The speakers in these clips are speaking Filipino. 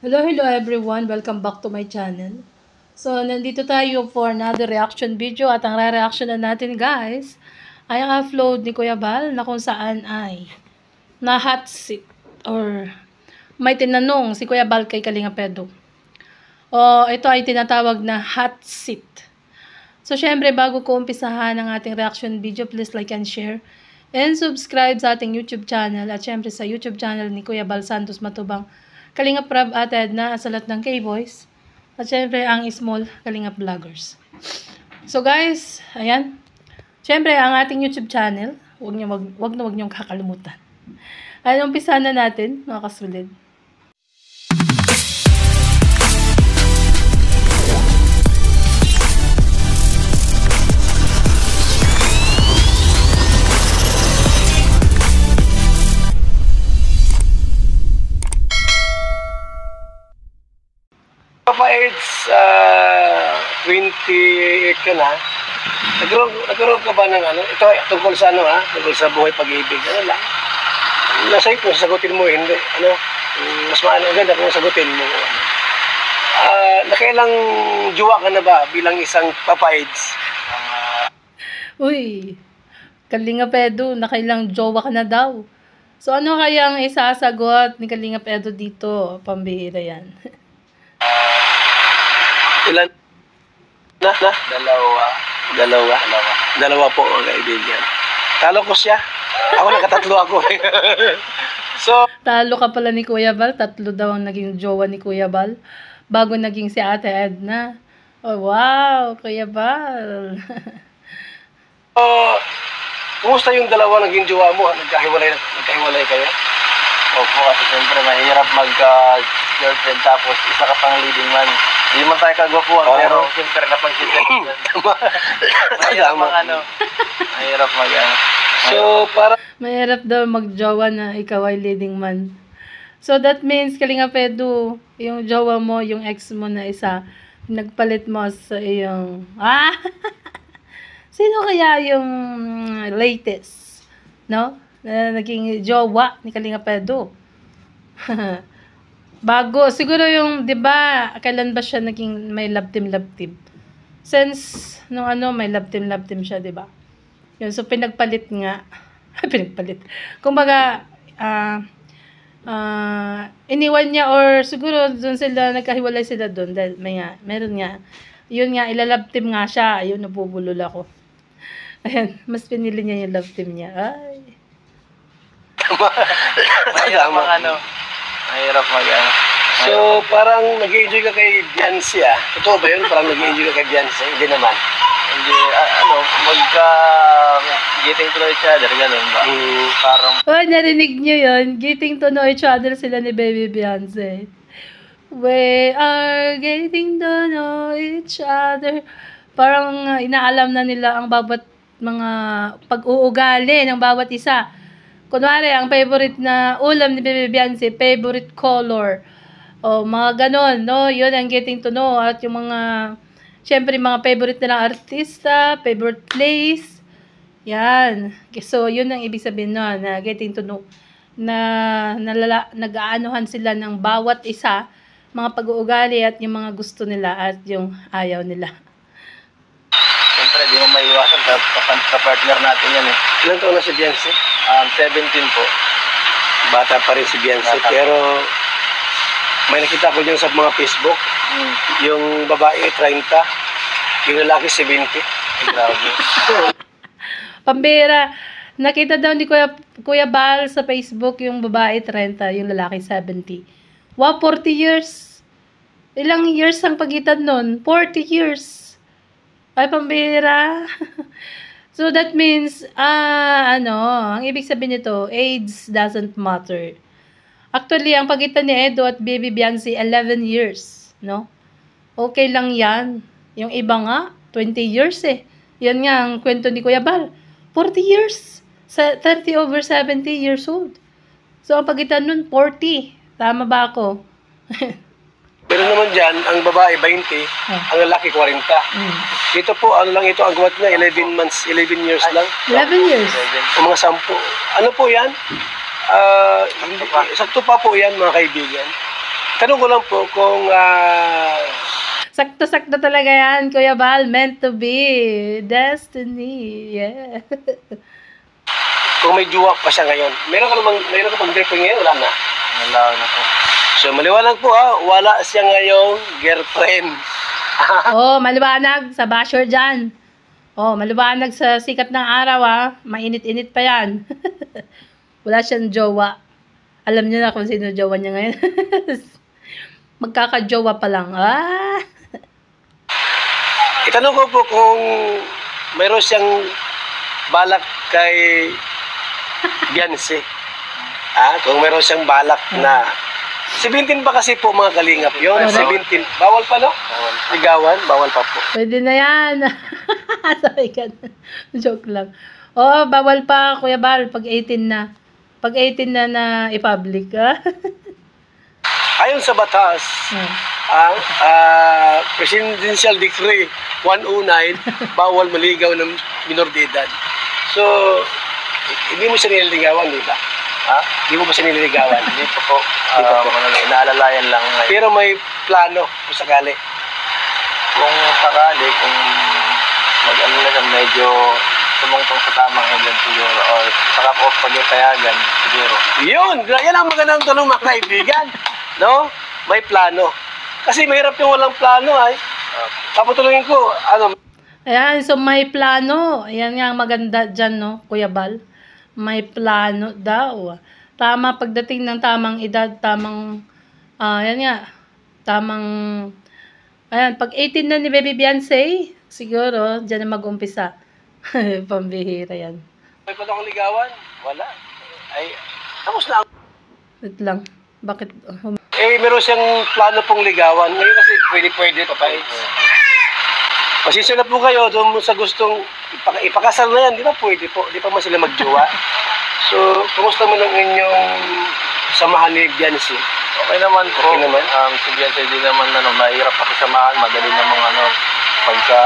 Hello everyone! Welcome back to my channel. So, nandito tayo for another reaction video at ang re-reaction na natin guys ay ang upload ni Kuya Bal na kung saan ay na hot seat or may tinanong si Kuya Bal kay Kalinga Pedro. O, ito ay tinatawag na hot seat. So, syempre bago ko umpisahan ang ating reaction video, please like and share and subscribe sa ating YouTube channel at syempre sa YouTube channel ni Kuya Bal Santos Matubang Kalinga Prab at Edna sa lahat ng K-Boys. At syempre, ang small Kalinga Vloggers. So guys, ayan. Syempre, ang ating YouTube channel, wag niyong kakalimutan. Ayan, umpisa na natin, mga kasulid. Papa Eds, 28 ka na. Nagkaroon ka ba ng ano? Ito tungkol sa ano ha? Tungkol sa buhay pag-ibig. Ano lang? Nasa ito, sagutin mo, hindi. Ano? Mas maganda kung sagutin mo. Nakailang jowa ka na ba bilang isang Papa Eds? Uy, Kalinga Pedro, nakailang jowa ka na daw. So ano kayang isasagot ni Kalinga Pedro dito? Pambihira yan. Ilan? Dalawa po, kaibigan. Talo ko siya. Ako nakatatlo ako. So, talo ka pala ni Kuya Bal. 3 daw ang naging jowa ni Kuya Bal bago naging si Ate Edna. Oh, wow, Kuya Bal. Kumusta yung dalawa naging jowa mo? Nagkahiwalay kayo? Opo, kasi siyempre mahirap magka-girlfriend tapos isa ka pang leading man. Hindi man tayo kagwapuan, pero siyempre napag-sisip. Mahirap So, para... Mahirap daw magjowa na ikaw ay leading man. So, that means, Kalinga Pedro, yung jowa mo, yung ex mo na isa, nagpalit mo sa iyong... Sino kaya yung latest? No? Na naging jowa ni Kalinga Pedro. Bago, siguro yung, di ba, kailan ba siya naging may love team? Since, nung may love team siya, di ba? Yun, so pinagpalit nga. Pinagpalit. Kumbaga, iniwan niya or siguro doon sila, nagkahiwalay sila doon dahil meron nga. Yun nga, ilalove team nga siya. Ayun, nabubulol ako. Ayan, mas pinili niya yung love team niya. Ay. Mahirap So, parang nag-i-enjoy ka kay Beyonce Totoo ba yun? Parang nag-i-enjoy ka kay Beyonce? Hindi naman. Hindi, getting to know each other, ganun ba? Parang... Oh, narinig niyo yun? Getting to know each other sila ni Baby Beyonce. We are getting to know each other. Parang inaalam na nila ang bawat mga pag-uugali ng bawat isa. Kunwari, ang favorite na ulam ni Baby Beyonce, favorite color. O, mga ganon, no? Yun ang getting to know. At yung mga, syempre, mga favorite nilang artista, favorite place. Yan. So, yun ang ibig sabihin nun, na getting to know. Nag-aanuhan sila ng bawat isa, mga pag-uugali at yung mga gusto nila at yung ayaw nila. Siyempre, di mo maiwasan sa partner natin yan eh. Ilan taon na si Beyonce? 17 po. Bata pa rin si Beyonce, pero may nakita ko dyan sa mga Facebook, yung babae 30, yung lalaki 70. Grabe. Pambira, nakita daw ni Kuya Bal sa Facebook yung babae 30, yung lalaki 70. Wow, 40 years. Ilang years ang pagitan nun? 40 years. Ay, pambira. So, that means, ang ibig sabihin nito, age doesn't matter. Actually, ang pagitan ni Edo at Baby Beyonce, 11 years, no? Okay lang yan. Yung iba nga, 20 years eh. Yan nga ang kwento ni Kuya Bal. 40 years. 30 over 70 years old. So, ang pagitan nun, 40. Tama ba ako? Pero naman dyan, ang babae 20, ang lalaki 40. Dito po, ano lang ito, ang gumat niya, 11 months, 11 years lang. 11 years. O mga 10. Ano po yan? Sakto pa po yan, mga kaibigan. Tanong ko lang po kung Sakto-sakto talaga yan, Kuya Bal. Meant to be. Destiny. Yeah. kung may jowa pa siya ngayon. Meron ka pang girlfriend ngayon? Wala na. Wala na po. So, maliwanag po wala siya ngayong girlfriend. Oh, maliwanag sa basher dyan. Oh, maliwanag sa sikat ng araw Mainit-init pa yan. Wala siyang jowa. Alam niyo na kung sino jowa niya ngayon. Magkaka-jowa pa lang. Itanong ko po kung mayroon siyang balak kay Beyonce. Kung mayroon siyang balak na 17 pa kasi po mga kalingap yun. Ano? 17. Bawal pa, no? Ligawan, bawal pa po. Pwede na yan. Sorry ka na. Joke lang. Oh, bawal pa, Kuya Bal, pag 18 na. Pag 18 na i-public, Ayon sa batas, ang Presidential Decree 109, bawal maligaw ng minor de edad. So, hindi mo siya nililigawan, di ba? Hindi mo ba siya nililigawan? Hindi po po. Inaalalayan lang. Pero may plano kung sakali. Kung sakali, kung mag-ano na siya, medyo tumungtong sa tamang edad siguro. O saka po pag-ipayagan siguro. Yan ang magandang tanong mga kaibigan. No? May plano. Kasi mahirap yung walang plano ay. Papatulungin ko, Ayan, so may plano. Ayan nga ang maganda dyan, no, Kuya Bal. May plano daw. Tama pagdating ng tamang edad, tamang, ayan nga, tamang, ayan, pag 18 na ni Baby Beyonce, siguro, dyan na mag-umpisa. Pambihira yan. may plano akong ligawan? Wala. Ay, tapos na. Wait lang. Bakit? Meron siyang plano pong ligawan. Ngayon kasi pwede pa. Pasensya na po kayo doon sa gustong ipakasal na yan. Di ba pwede po? Di pa man sila magjowa. So, kumusta man ang inyong samahan ni Beyonce? Okay naman po. Okay naman? Si Beyonce din naman, mahirap pakisamahan, madali namang pagka,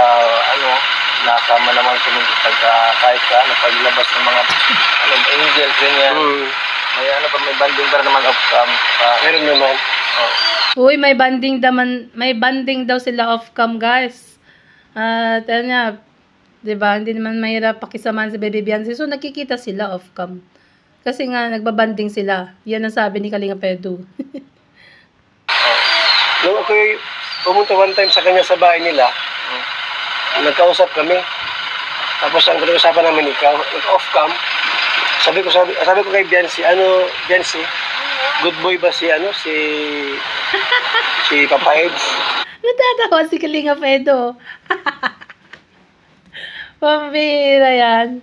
nasama naman kami pagka, kahit paglabas ng mga, angels, ganyan. May may banding pa naman off-cam. Meron naman. Uy, may banding daw sila off-cam, guys. At nga, diba, hindi naman mahirap pakisamahan si Baby Beyonce. So, nakikita sila off-cam. Kasi nga, nagbabanding sila. Yan ang sabi ni Kalinga Pedro. Nung ako'y pumunta one time sa kanya sa bahay nila, nagkausap kami. Tapos ang pinag-usapan namin ikaw, off-cam, sabi ko kay Beyonce, Beyonce, good boy ba si Papa Eds? Natatawa si Kalinga Pedro. Pambira yan.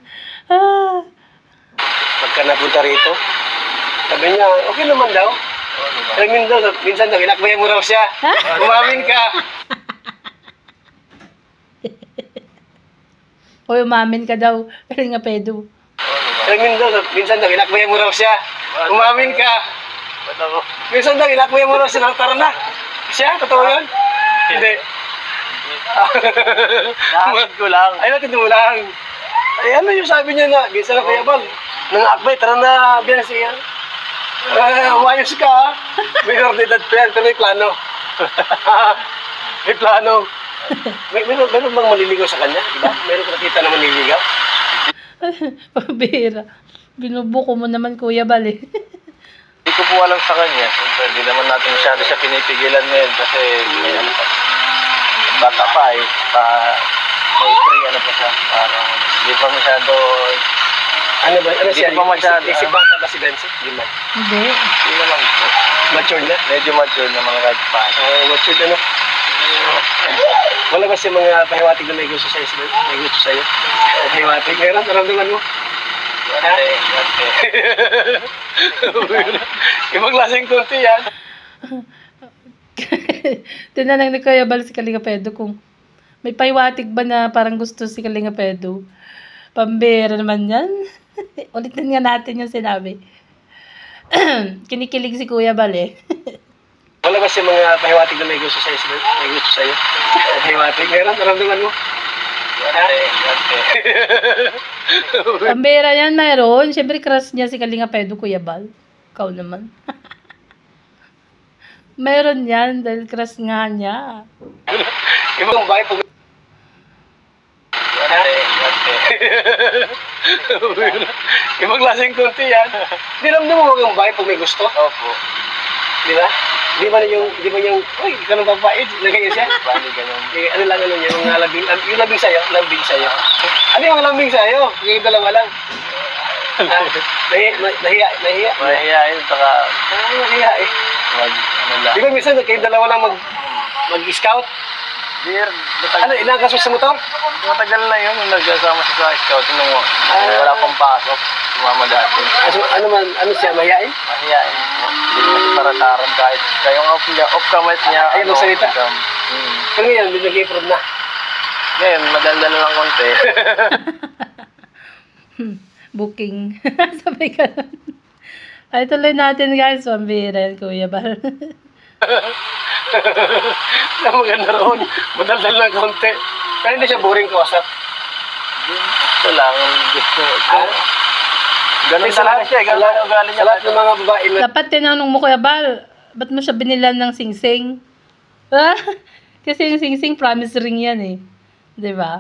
Pagka napunta rito, sabi niya, okay naman daw. Minsan daw, inakbayan mo raw siya. Umamin ka. Uy, umamin ka daw. Kalinga Pedro. Minsan daw, inakbayan mo raw siya. Umamin ka. Minsan daw, inakbayan mo raw siya. Tara na. Siya? Totoo yun? Hindi. Nakakit ko lang. Ay, natin mo lang. Ay, ano yung sabi niya na, minsan na Kuya Bal, nangakbay, tara na, Beyonce yan. Umayos ka, ha? Minor de edad pa yan, pero may plano. May plano. Meron bang maliligaw sa kanya? Diba? Meron ka nakita na maliligaw? Pambira. Binubuko mo naman, Kuya Bal, eh. Hindi ko po alam sa kanya. Siyempre, hindi naman natin masyado siya pinipigilan ngayon kasi may bata pa may free pa siya. Parang hindi pa masyado. Ano siya? Hindi pa masyado. Isip bata ba si Beyonce? Hindi. Hindi naman po. Mature na? Medyo mature na mga kahit pa. Mature na. Wala ba siya mga pahiwatig na may gusto sa'yo? May gusto sa'yo? Pahiwatig? Meron? Naramdaman mo? Ibang lasing konti yan. Tinanong ni Kuya Bal si Kalinga Pedro kung may paiwatig ba na parang gusto si Kalinga Pedro. Pambira naman yan. Ulitin nga natin yung sinabi. Kinikilig si Kuya Bal, eh. Wala ba siya mga pahiwatig na may gusto sa'yo? May gusto sa'yo? Pahiwatig? Meron? Naramdaman mo? Pambira yan, mayroon. Siyempre, crush niya si Kalinga Pedro, Kuya Bal. Ikaw naman. Meron yan dahil crush nga niya. Ibang bahay pag... Ibang lasing konti yan. Di naman mo mag bahay pag may gusto. Opo. Di ba? Di ba yung, uy, ganun papait, nagaya siya? Bali ganun. Ano lang ano niya, yung labing sa'yo. Ano yung lambing sa'yo? Yung dalawa lang. Nahiya. Mahihayin, saka Nahiya eh. ano lang. Di ba minsan kayong dalawa lang mag-scout? Dear, Ano, ilang kaso sa motor? matagal na yun yung nagkasama siya sa scout. Nung wala pang pasok, sumama dati. Ano siya, mahihain? Mahihayin po. Hindi naman siya parataran kahit kayong off-camera niya. Ayaw magsalita. Hmm. Pero ngayon, nag-improve na. Ngayon, madaldal lang konti. Booking. Sabay ka nun. Ay, tuloy natin guys. Pambira yan, Kuya Bal. Na maganda roon. Madaldal lang konti. Pero hindi siya boring kausap. Ito lang. Ganun Sa talaga lahat, siya. Ganun ang ugali sa niya. lahat ng mga babae na Dapat tinanong mo, Kuya Bal, ba't mo siya binilan ng singsing? Kasi yung singsing promise ring yan eh. Diba?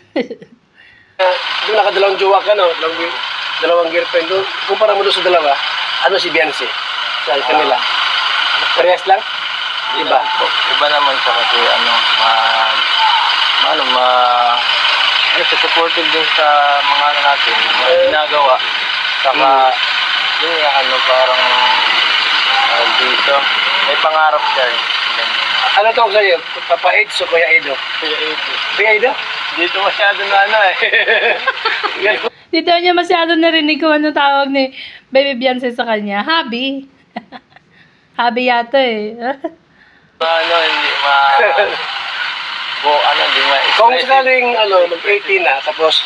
doon nakadalawang jowa ka, no? Dalawang girlfriend doon. Kumpara mo doon sa dalawa, ano si Beyonce? Sa kanila. Parehas lang? Iba. Iba naman siya kasi supportive din sa mga natin, mga ginagawa. Saka, yun nga, parang, dito, may pangarap siya eh. Ganyan. Ano tawag sa'yo? Papa Aids o Kuya Edo? Kuya Edo? Dito masyado na eh. Dito niya masyado narinig kung ano tawag ni Baby Beyonce sa kanya. Hobby. Hobby yata eh. Kung sakaling mag-18 na, tapos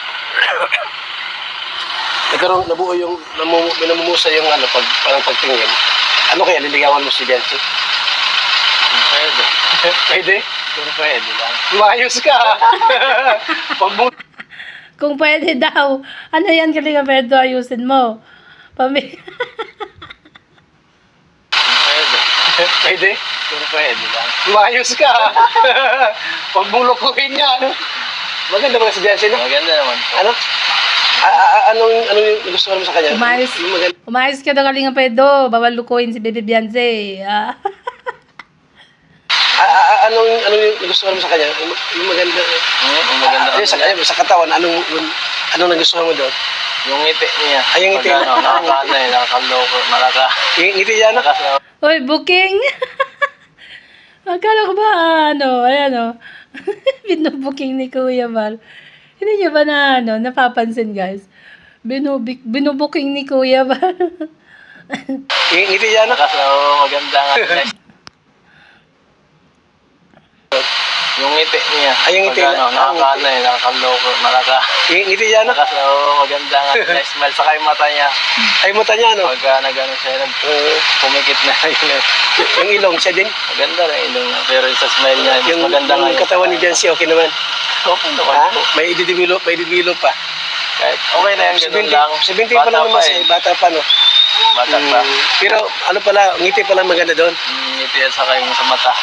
nabuo yung namumusa yung parang pagtingin, ano kaya liligawan mo si Beyonce? Pwede. Pwede? Pwede lang. Maayos ka. Kung pwede daw. Ano yan, Kalinga Pedro, ayusin mo. Pwede. Pwede? Pwede lang. Maayos ka. Huwag mong lukuhin yan. Maganda ba si Beyonce, no? Maganda naman po. Ano? Anong gusto mo sa kanya? Umayos. Yung maganda. Umayos ka daw, Kalinga Pedro. Bawal lukuhin si Baby Beyonce. Anong gusto mo sa kanya? Yung maganda. Maganda. Sa katawan, anong nagustuhan mo doon? Yung ngiti niya. Ay, yung ngiti niya. Nakakanay, nakakaloko, Yung ngiti yan, no? Uy, booking! Akala ko ba, ayan binubooking ni Kuya Bal. Hindi niyo ba napapansin guys? Binubooking ni Kuya Bal. Yung ngiti yan, no? Maganda nga. Yung ngiti niya. Ay, yung ngiti niya. Nakakanay, nakakaloko, Yung ngiti yan, no? maganda nga. Smile, saka yung mata niya. Ay, mata niya, no? Pagka nag-ano siya, pumikit na yun. Yung ilong, siya din. Maganda rin ilong niya. Pero sa smile niya, mas Yung maganda nga. yung katawan ni Beyonce, okay naman. Okay naman Ha? po. May i-develop pa. Kahit okay na yan, ganun lang. 17 pa lang naman siya, bata pa, no? Bata pa. Pero ngiti pa lang maganda doon. Ngiti at saka yung sa mata.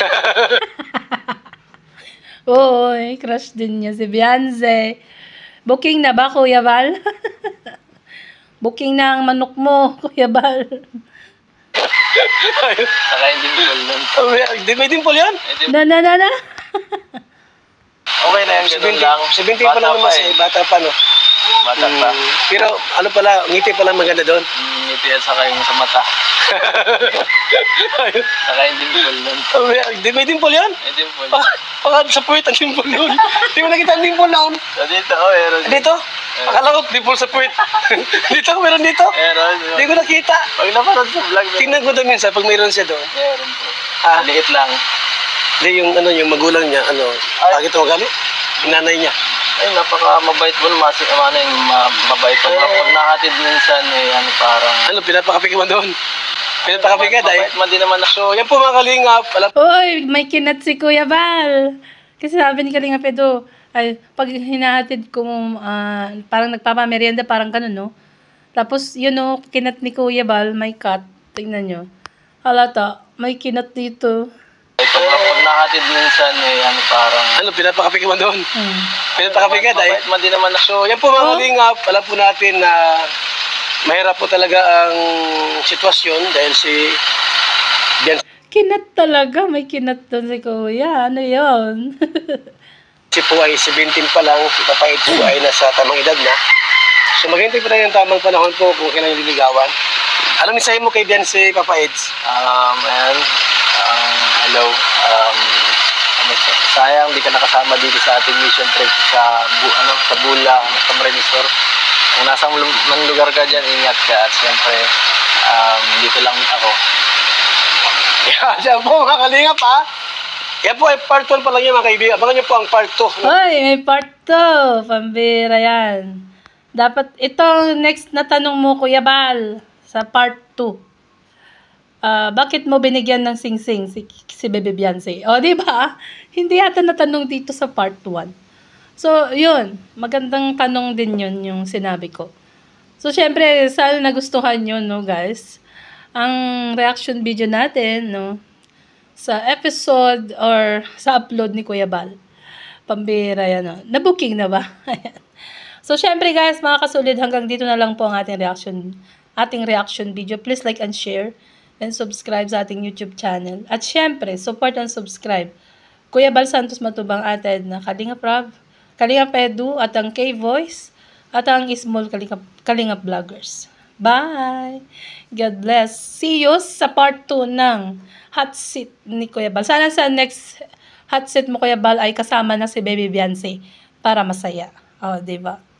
Oo, crush din niya si Beyonce. Booking na ba, Kuya Bal? Booking na ang manok mo, Kuya Bal. Saka yung dimple nun. May dimple yan? Na. Okay na yan, ganun lang. 17 pa lang naman siya, bata pa, no? Bata pa. Pero ngiti pa lang maganda doon. Ngiti at saka yung sa mata. Saka yung dimple nun. May dimple yan? May dimple. Baka sa puwit ang dimple doon. Hindi mo nakita ang dimple noon. So dito, meron. Dito? Akala ko dimple sa puwit. Dito, meron dito. Meron. Hindi ko nakita. Pag napanood sa vlog, Tingnan ko doon minsan pag mayroon siya doon. meron po. Ah, Maliit lang. hindi yung magulang niya, bakit umagali? Yung nanay niya. Ay, napaka-mabait po. Mabait po. Pag nahatid minsan, parang... Pinapakapi mo doon. Pinapakapi ka dahil. Mabait man din naman. So, yan po mga kalingap. Uy, may kinat si Kuya Bal. Kasi sabi ni Kalinga Pedro, ay, pag hinahatid ko, parang nagpapamerienda, parang ganun, no? Tapos, kinat ni Kuya Bal, may cut. Tingnan nyo. Halata. May kinat dito. Ito pag nahatid minsan ano parang Ano, pinapakapi ka man doon? Pinapakapi ka dahil. mabait man din naman ako. So, yan po mga kalingap. Alam po natin na mahirap po talaga ang sitwasyon dahil si Biansi Kinat talaga. May kinat doon si Kuya. Ano yun? po ay 17 pa lang. Si Papait po ay nasa tamang edad na. So, maghintay po tayo ng tamang panahon po kung kailan yung liligawan. Anong mensahe mo kay Biansi, Papait? And hello. Sayang di ka nakasama dito sa ating mission trip sa sa Bula, Camarines. Kung nasa man lugar ka dyan, ingat ka at siyempre dito lang ako. Yan po mga kalingap ha. Yan po ay part 1 pa lang yan mga kaibigan. Abangan niyo po ang part 2. Hoy, may part 2. Pambira yan. Dapat, ito next na tanong mo, Kuya Bal, sa part 2. Bakit mo binigyan ng sing-sing si Bebe Biansi? O, di ba? Hindi yata natanong dito sa part 1. So, yun. Magandang tanong din yun yung sinabi ko. So, syempre, sana nagustuhan nyo, no, guys? Ang reaction video natin, no, sa episode or sa upload ni Kuya Bal. Pambira yan, no? Na-booking na ba? So, syempre, guys, mga kasulid, hanggang dito na lang po ang ating reaction video. Please like and share. And subscribe sa ating YouTube channel. At syempre, support and subscribe. Kuya Bal Santos Matubang atin na Kalingap Rob, Kalingap Edu, at ang K-Voice, at ang Small Kalingap Vloggers. Bye! God bless. See you sa part 2 ng hot seat ni Kuya Bal. Sana sa next hot seat mo, Kuya Bal, ay kasama na si Baby Biansi para masaya. O, diba?